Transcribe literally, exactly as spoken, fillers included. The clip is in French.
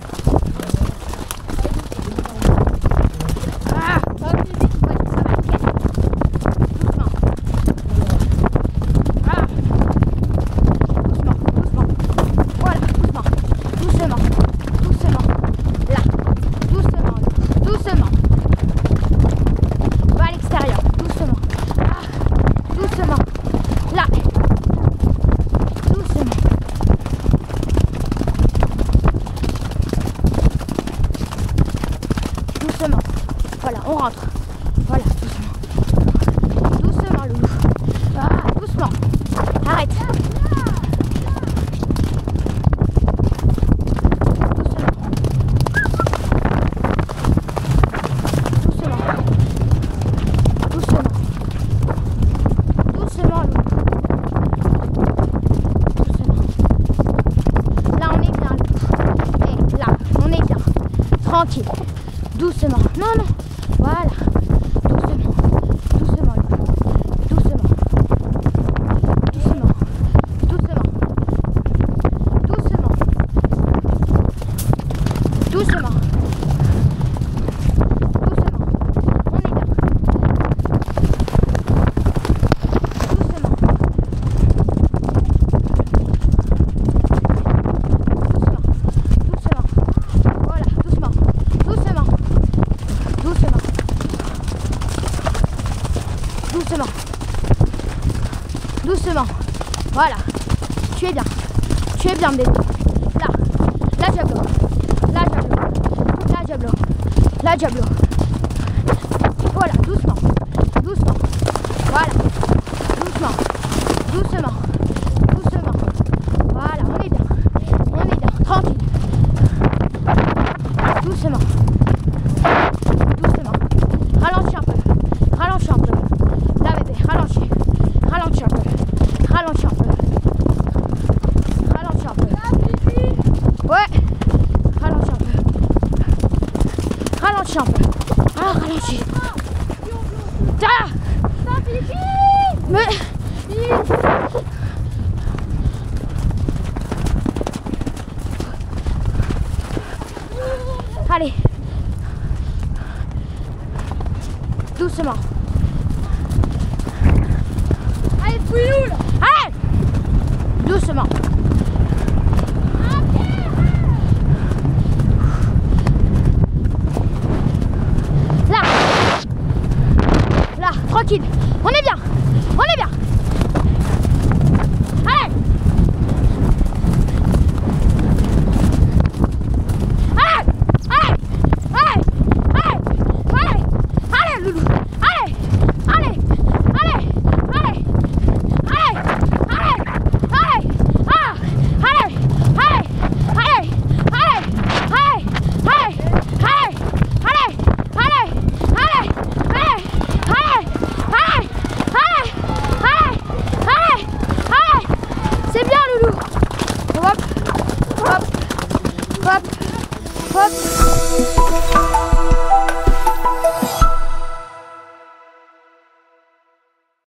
Ah, ça va plus vite, ouais, ça va, nickel. Doucement. Ah. Doucement, doucement. Voilà, doucement. Doucement. Doucement. Là. Doucement. Doucement. Va à l'extérieur. Doucement. Ah. Doucement. Là. Doucement. Doucement. Voilà, on rentre. Voilà, doucement. Doucement, Loulou. Ah, doucement. Arrête. Doucement. Doucement. Doucement. Doucement, Loulou. Doucement. Là, on est bien, Loulou. Et là, on est bien. Tranquille. Doucement. Non, non. Voilà. Doucement. Doucement, Loulou. Doucement. Doucement. Doucement. Doucement. Doucement. Doucement. On est bien. Doucement. Doucement. Doucement. Voilà, doucement. Doucement. Doucement. Doucement. Doucement. Voilà. Tu es bien. Tu es bien, bébé. Là. Là, Diablo. Là, Diablo. Là, Diablo. Là, Diablo. Voilà, doucement. Doucement. Voilà. Doucement. Doucement. Doucement. Voilà, on est bien. On est bien. Tranquille. Doucement. Doucement. Ralentis un peu. Ralentis un peu. Là, bébé, ralentis. Ralentis un peu. Ralentis un peu. Ralentis un peu. Ouais. Ralentis un peu. Ralentis un peu. Ah, ralentis. Ah. Mais... Allez. Doucement. Allez, fouille-nous là. Allez. Doucement.